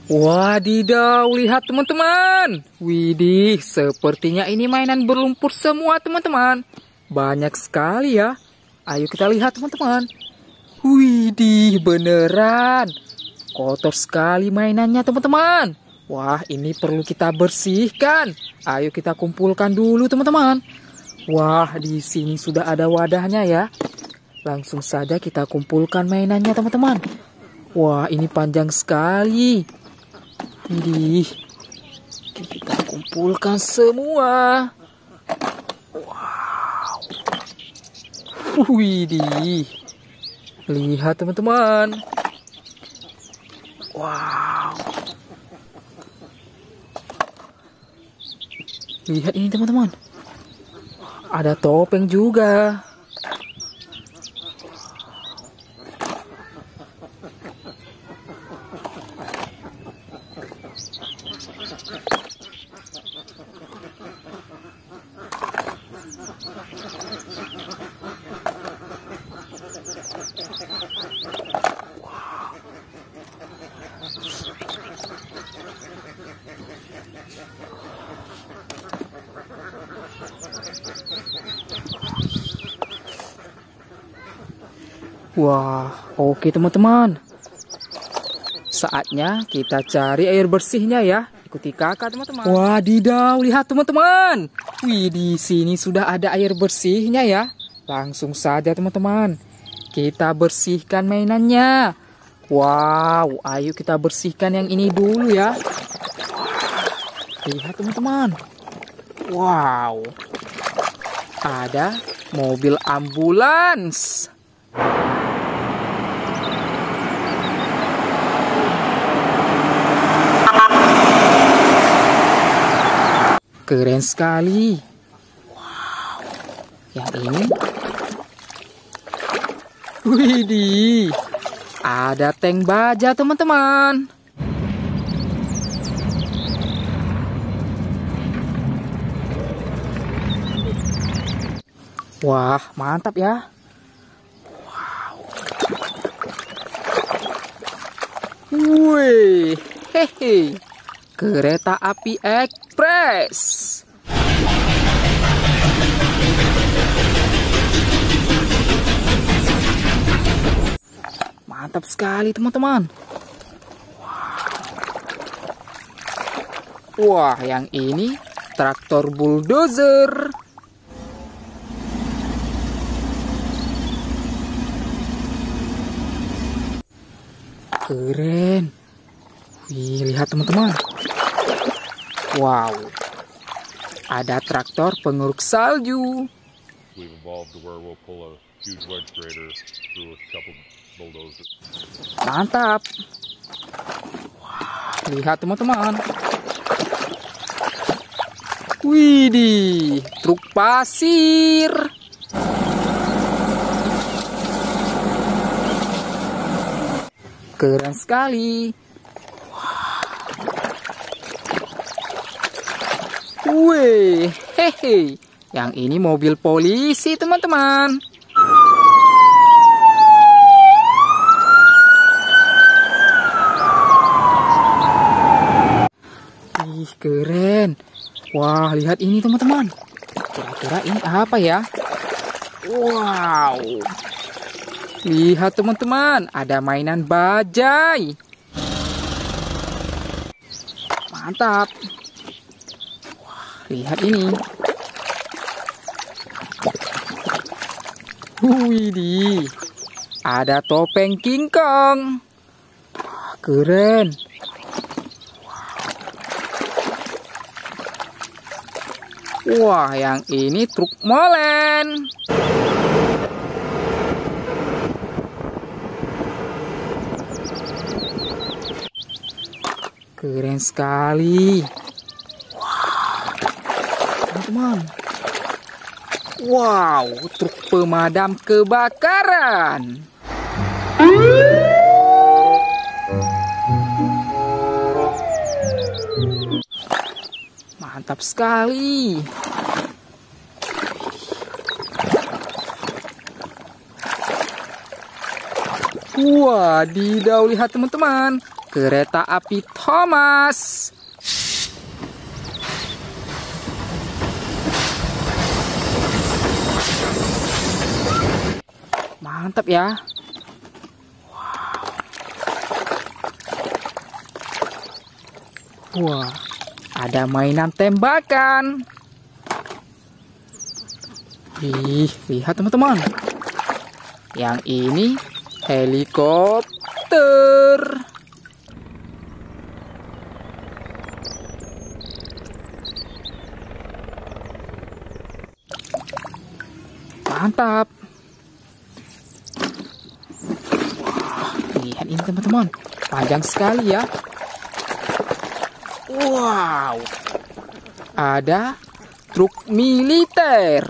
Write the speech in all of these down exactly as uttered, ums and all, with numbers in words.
Wadidaw, lihat teman-teman. Widih, sepertinya ini mainan berlumpur semua teman-teman. Banyak sekali ya. Ayo kita lihat teman-teman. Widih, beneran. Kotor sekali mainannya teman-teman. Wah, ini perlu kita bersihkan. Ayo kita kumpulkan dulu teman-teman. Wah, di sini sudah ada wadahnya ya. Langsung saja kita kumpulkan mainannya teman-teman. Wah, ini panjang sekali. Widih, kita kumpulkan semua. Wow. Widih, lihat teman-teman. Wow. Lihat ini teman-teman. Ada topeng juga. Wah, oke teman-teman. Saatnya kita cari air bersihnya ya. Ikuti kakak teman-teman. Wadidaw, lihat teman-teman. Wih, di sini sudah ada air bersihnya ya. Langsung saja teman-teman. Kita bersihkan mainannya. Wow, ayo kita bersihkan yang ini dulu ya. Lihat teman-teman. Wow. Ada mobil ambulans. Keren sekali. Wow. Yang ini. Widih. Ada tank baja teman-teman. Wah, mantap ya. Wow. Wih, hehe. Kereta api ekspres. Mantap sekali teman-teman. Wah, yang ini traktor bulldozer. Keren. Wih, lihat teman-teman. Wow, ada traktor penguruk salju. Mantap. Wah, lihat teman-teman. Widih, truk pasir. Keren sekali. Wih, hehe. Yang ini mobil polisi, teman-teman. Ih, keren. Wah, lihat ini, teman-teman. Kira-kira ini apa ya? Wow. Lihat, teman-teman. Ada mainan bajai. Mantap. Lihat ini. Widih. Ada topeng King Kong. Wah, keren. Wah, yang ini truk molen. Keren sekali. Teman. Wow, truk pemadam kebakaran. Mantap sekali. Wadidaw, lihat teman-teman. kereta api Thomas. Mantap ya. Wow. Wah, ada mainan tembakan. Ih, lihat teman-teman. Yang ini helikopter. Mantap. Wah, lihat ini teman-teman. Panjang sekali ya. Wow. Ada truk militer.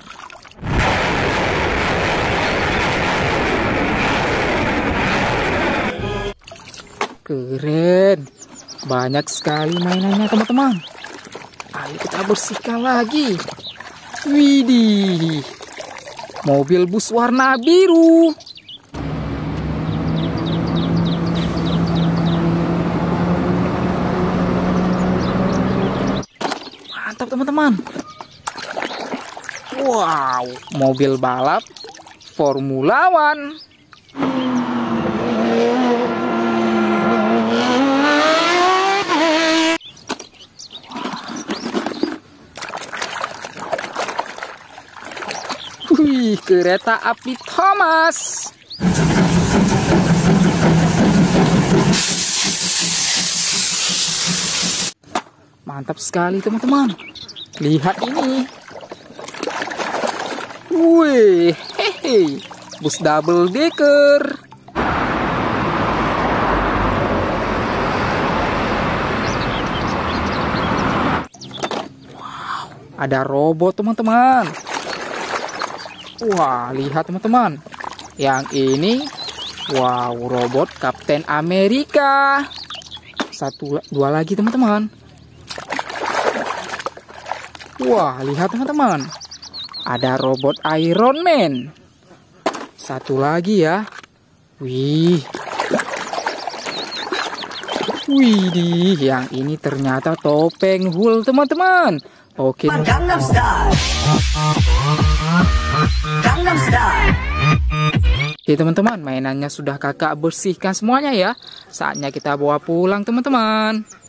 Keren. Banyak sekali mainannya teman-teman. Ayo kita bersihkan lagi. Widih. Mobil bus warna biru. Mantap teman-teman. Wow, mobil balap Formula One. Wih, kereta api Thomas. Mantap sekali teman-teman. Lihat ini. Wih, hehe, bus double decker. Wow, ada robot teman-teman. Wah, lihat teman-teman. Yang ini, wow, robot Kapten Amerika. Satu, dua lagi teman-teman. Wah, lihat teman-teman. Ada robot Iron Man. Satu lagi ya. Wih. Widih, yang ini ternyata topeng Hulk teman-teman. Oke. Gangnam Style. Gangnam Style. Oke teman-teman, mainannya sudah kakak bersihkan semuanya ya. Saatnya kita bawa pulang teman-teman.